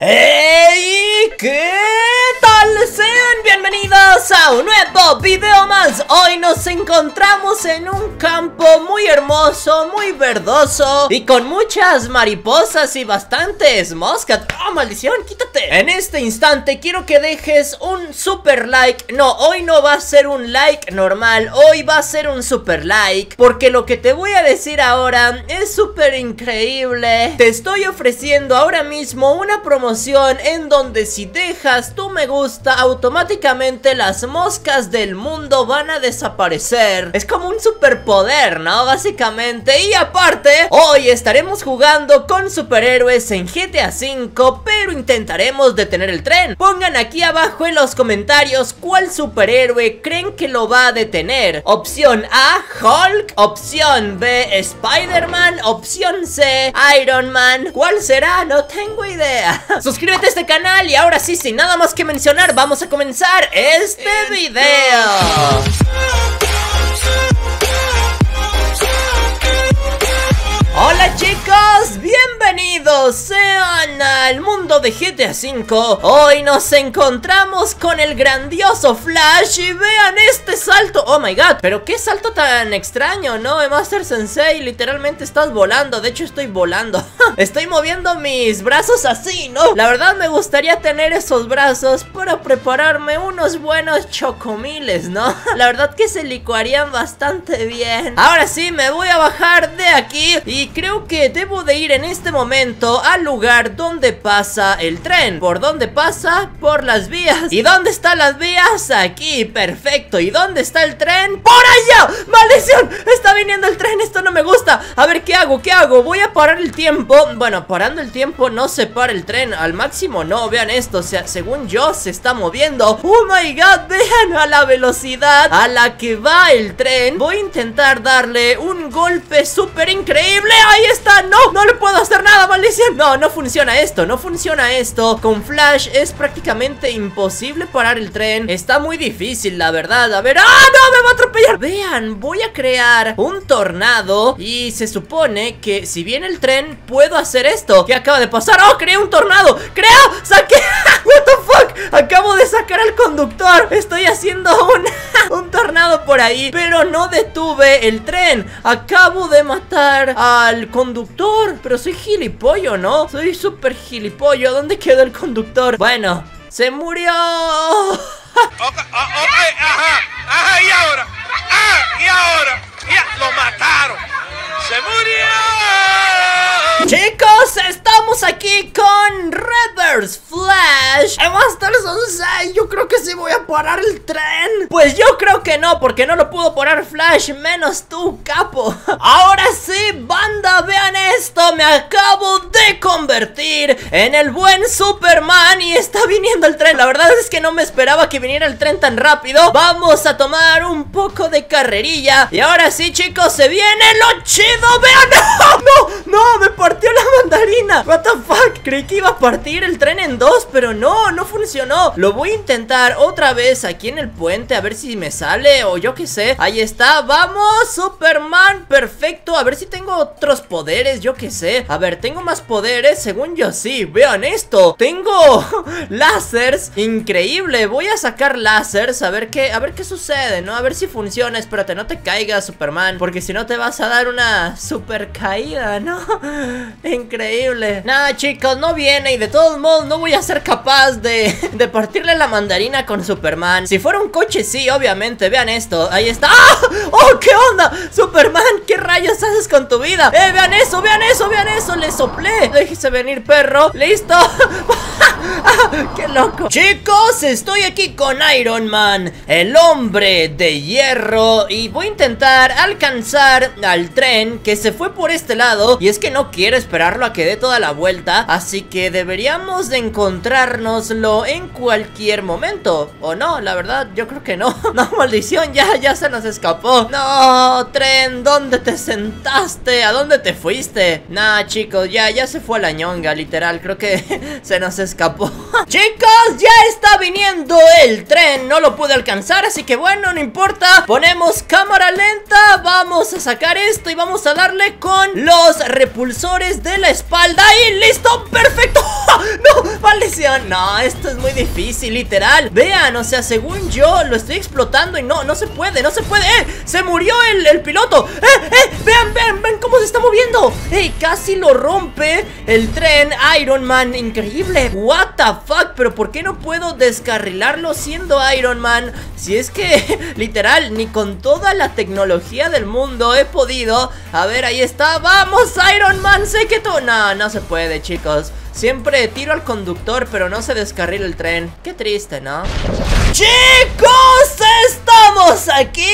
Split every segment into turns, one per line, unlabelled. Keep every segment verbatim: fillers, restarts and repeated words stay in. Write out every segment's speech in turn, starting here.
¡Hey! ¿Qué tal? Sean bienvenidos a un nuevo video más. Hoy nos encontramos en un campo muy hermoso, muy verdoso y con muchas mariposas y bastantes moscas. ¡Oh, maldición! ¡Quítate! En este instante quiero que dejes un super like. No, hoy no va a ser un like normal, hoy va a ser un super like, porque lo que te voy a decir ahora es súper increíble. Te estoy ofreciendo ahora mismo una promoción en donde si dejas tu me gusta, automáticamente las moscas del mundo van a desaparecer. Es como un superpoder, ¿no? Básicamente. Y aparte, hoy estaremos jugando con superhéroes en G T A cinco, pero intentaremos detener el tren. Pongan aquí abajo en los comentarios cuál superhéroe creen que lo va a detener. Opción A, Hulk. Opción B, Spider-Man. Opción C, Iron Man. ¿Cuál será? No tengo idea. Suscríbete a este canal y ahora sí, sin nada más que mencionar, vamos a comenzar este video. Hola chicos, bienvenidos sean al mundo de G T A cinco. Hoy nos encontramos con el grandioso Flash y vean este salto. Oh my god, pero qué salto tan extraño, ¿no? Master Sensei, literalmente estás volando. De hecho estoy volando. Estoy moviendo mis brazos así, ¿no? La verdad me gustaría tener esos brazos para prepararme unos buenos chocomiles, ¿no? La verdad que se licuarían bastante bien. Ahora sí, me voy a bajar de aquí y creo que debo de ir en este momento al lugar donde pasa el tren. ¿Por dónde pasa? Por las vías. ¿Y dónde están las vías? Aquí, perfecto. ¿Y dónde está el tren? ¡Por allá! ¡Maldición! Está viniendo el tren, esto no me gusta. A ver, ¿qué hago? ¿Qué hago? Voy a parar el tiempo. Bueno, parando el tiempo no se para el tren. Al máximo no, vean esto. O sea, según yo se está moviendo. ¡Oh my god! Vean a la velocidad a la que va el tren. Voy a intentar darle un golpe súper increíble. ¡Ahí está! ¡No! ¡No le puedo hacer nada, maldición! No, no funciona esto, no funciona esto. Con Flash es prácticamente imposible parar el tren. Está muy difícil, la verdad. A ver... ¡Ah, no! ¡Me va a atropellar! Vean, voy a crear un tornado y se supone que si viene el tren puedo hacer esto. ¿Qué acaba de pasar? ¡Oh, creé un tornado! ¡Creo! ¡Saqué! ¡What the fuck! Acabo de sacar al conductor. Estoy haciendo un... un tornado por ahí, pero no detuve el tren. Acabo de matar al conductor. Pero soy gilipollo, ¿no? Soy súper gilipollo. ¿Dónde quedó el conductor? Bueno, se murió.
Okay, okay, ajá, ajá, y ahora, ah, y ahora, ya, lo mataron, se murió.
Chicos, estamos aquí con Reverse Flash en Master Sensei. Yo creo que sí voy a parar el tren. Pues yo creo que no, porque no lo pudo parar Flash, menos tú, capo. Ahora sí, banda, vean esto. Me acabo de convertir en el buen Superman y está viniendo el tren. La verdad es que no me esperaba que viniera el tren tan rápido. Vamos a tomar un poco de carrerilla. Y ahora sí, chicos, se viene lo chido. Vean, no, no, no, me partió la mandarina. What the fuck, creí que iba a partir el tren en dos, pero no, no funcionó. Lo voy a intentar otra vez aquí en el puente, a ver si me sale o yo qué sé. Ahí está, vamos, Superman, perfecto. A ver si tengo otros poderes, yo qué sé. A ver, ¿tengo más poderes? Según yo sí, vean esto. Tengo láseres, increíble. Voy a sacar láseres, a ver qué, a ver qué sucede, ¿no? A ver si funciona, espérate, no te caigas, Superman, porque si no te vas a dar una super caída, ¿no? Increíble. Nada, chicos, no viene y de todos modos no voy a ser capaz de, de partirle la mandarina con Superman. Si fuera un coche, sí, obviamente. Vean esto, ahí está. ¡Ah! ¡Oh, qué onda! Superman, ¿qué rayos haces con tu vida? Eh, vean eso, vean eso, vean eso. Le soplé. Déjese venir, perro. Listo. ¡Qué loco! Chicos, estoy aquí con Iron Man, el hombre de hierro, y voy a intentar alcanzar al tren que se fue por este lado. Y es que no quiero esperarlo a que dé toda la vuelta, así que deberíamos de encontrárnoslo en cualquier momento. ¿O no? La verdad, yo creo que no. No, maldición, ya, ya se nos escapó. No, tren, ¿dónde te sentaste? ¿A dónde te fuiste? Nah, chicos, ya, ya se fue a la ñonga, literal. Creo que se nos escapó. Chicos, ya está viniendo el tren. No lo pude alcanzar, así que bueno, no importa. Ponemos cámara lenta. Vamos a sacar esto y vamos a darle con los repulsores de la espalda. Y listo, perfecto. No, maldición. No, esto es muy difícil, literal. Vean, o sea, según yo lo estoy explotando y no, no se puede, no se puede. ¡Eh! Se murió el, el piloto. ¡Eh, eh! Vean, vean, vean cómo se está moviendo. ¡Eh! Casi lo rompe el tren Iron Man. Increíble. What the fuck, pero ¿por qué no puedo descarrilarlo siendo Iron Man? Si es que, literal, ni con toda la tecnología del mundo he podido. A ver, ahí está. ¡Vamos, Iron Man! Sé que tú... No, no se puede, chicos. Siempre tiro al conductor, pero no se descarrila el tren. Qué triste, ¿no? ¡Chicos! ¡Estamos aquí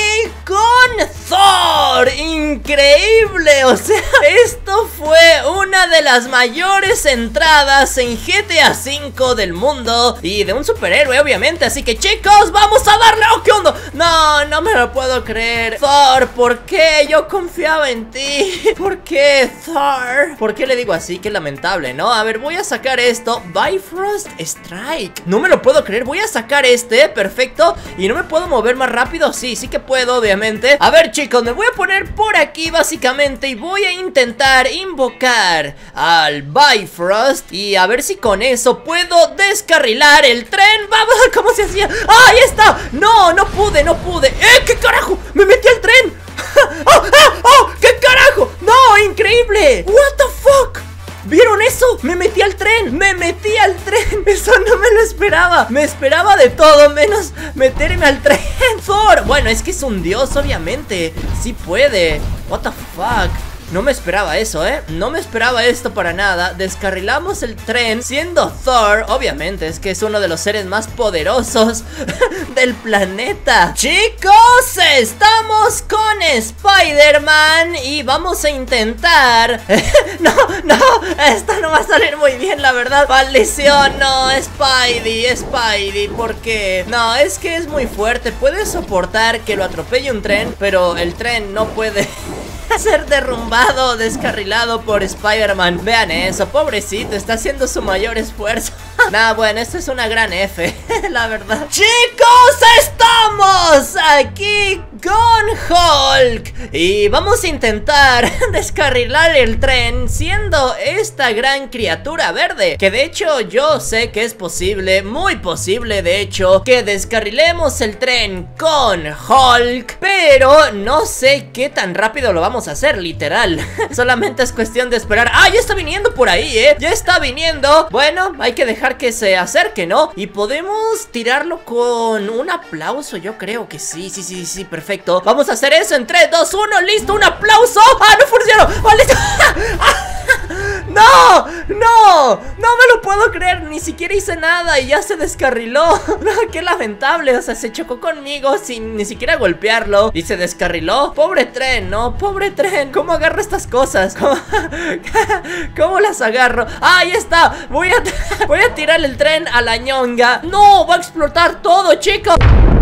con Thor! ¡Increíble! O sea, esto fue una de las mayores entradas en G T A cinco del mundo. Y de un superhéroe, obviamente. Así que, chicos, ¡vamos a darle! ¡Oh, qué onda! No, no me lo puedo creer. Thor, ¿por qué? Yo confiaba en ti. ¿Por qué, Thor? ¿Por qué le digo así? Qué lamentable, ¿no? A ver, voy a sacar esto. Bifrost Strike. No me lo puedo creer. Voy a sacar este. Perfecto. ¿Y no me puedo mover más rápido? Sí, sí que puedo, obviamente. A ver, chicos, me voy a poner por aquí básicamente y voy a intentar invocar al Bifrost y a ver si con eso puedo descarrilar el tren. Vamos, ¿cómo se hacía? ¡Ah, ahí está! No, no pude, no pude. ¡Eh, qué carajo! ¡Me metí al tren! ¡Oh, oh, oh! ¡Qué carajo! ¡No, increíble! ¡What the fuck! ¿Vieron eso? Me metí al tren, me metí al tren. Eso no me lo esperaba. Me esperaba de todo menos meterme al tren. Thor, bueno, es que es un dios, obviamente. Sí puede. What the fuck. No me esperaba eso, ¿eh? No me esperaba esto para nada. Descarrilamos el tren siendo Thor. Obviamente, es que es uno de los seres más poderosos del planeta. Chicos, estamos con Spider-Man y vamos a intentar... No, no, esto no va a salir muy bien, la verdad. Maldición, no, Spidey, Spidey, ¿por qué? No, es que es muy fuerte. Puede soportar que lo atropelle un tren, pero el tren no puede... ser derrumbado o descarrilado por Spider-Man. Vean eso, pobrecito, está haciendo su mayor esfuerzo. Nah, bueno, esto es una gran F, la verdad. Chicos, estamos aquí con Hulk y vamos a intentar descarrilar el tren siendo esta gran criatura verde, que de hecho yo sé que es posible, muy posible de hecho, que descarrilemos el tren con Hulk, pero no sé qué tan rápido lo vamos a hacer, literal. Solamente es cuestión de esperar. ¡Ah, ya está viniendo por ahí, eh! Ya está viniendo. Bueno, hay que dejar que se acerque, ¿no? Y podemos tirarlo con un aplauso, yo creo que sí, sí, sí, sí, perfecto. Vamos a hacer eso en tres, dos, uno, listo, un aplauso. ¡Ah, no funcionó! ¡Vale! ¡No! ¡No! No me lo puedo creer, ni siquiera hice nada y ya se descarriló. No, qué lamentable, o sea, se chocó conmigo sin ni siquiera golpearlo y se descarriló. Pobre tren, ¿no? Pobre tren, ¿cómo agarro estas cosas? ¿Cómo, ¿Cómo las agarro? ¡Ah, ahí está! Voy a, voy a tirar el tren a la ñonga. ¡No! Va a explotar todo, chicos.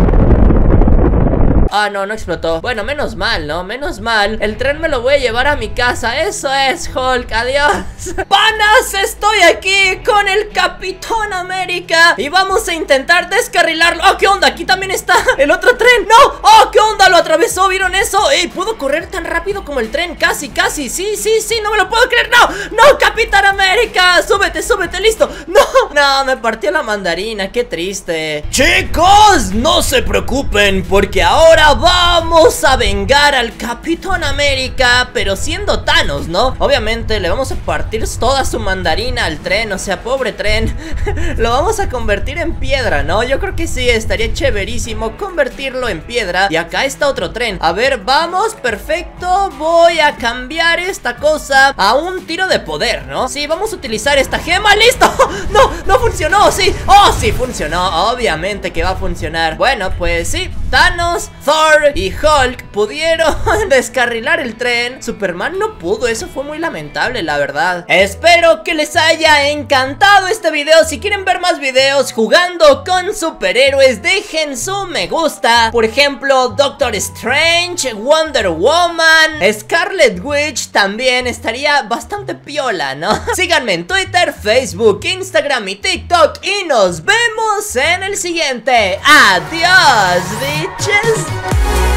Ah, no, no explotó. Bueno, menos mal, ¿no? Menos mal. El tren me lo voy a llevar a mi casa. Eso es, Hulk. Adiós. Panas, estoy aquí con el Capitán América y vamos a intentar descarrilarlo. Oh, ¿qué onda? Aquí también está el otro tren. ¡No! ¡Oh, qué onda! Lo atravesó, ¿vieron eso? ¡Ey! ¿Puedo correr tan rápido como el tren? Casi, casi. Sí, sí, sí. No me lo puedo creer. ¡No! ¡No, Capitán América! ¡Súbete, súbete! ¡Listo! ¡No! No, me partió la mandarina. ¡Qué triste! Chicos, no se preocupen porque ahora vamos a vengar al Capitán América, pero siendo Thanos, ¿no? Obviamente le vamos a partir toda su mandarina al tren, o sea, pobre tren. Lo vamos a convertir en piedra, ¿no? Yo creo que sí, estaría chéverísimo convertirlo en piedra. Y acá está otro tren. A ver, vamos, perfecto. Voy a cambiar esta cosa a un tiro de poder, ¿no? Sí, vamos a utilizar esta gema, ¡listo! No, no funcionó, sí. Oh, sí funcionó, obviamente que va a funcionar. Bueno, pues sí, Thanos, Thor y Hulk pudieron descarrilar el tren. Superman no pudo, eso fue muy lamentable, la verdad. Espero que les haya encantado este video. Si quieren ver más videos jugando con superhéroes, dejen su me gusta. Por ejemplo, Doctor Strange, Wonder Woman, Scarlet Witch también estaría bastante piola, ¿no? Síganme en Twitter, Facebook, Instagram y TikTok y nos vemos en el siguiente. Adiós, bitches.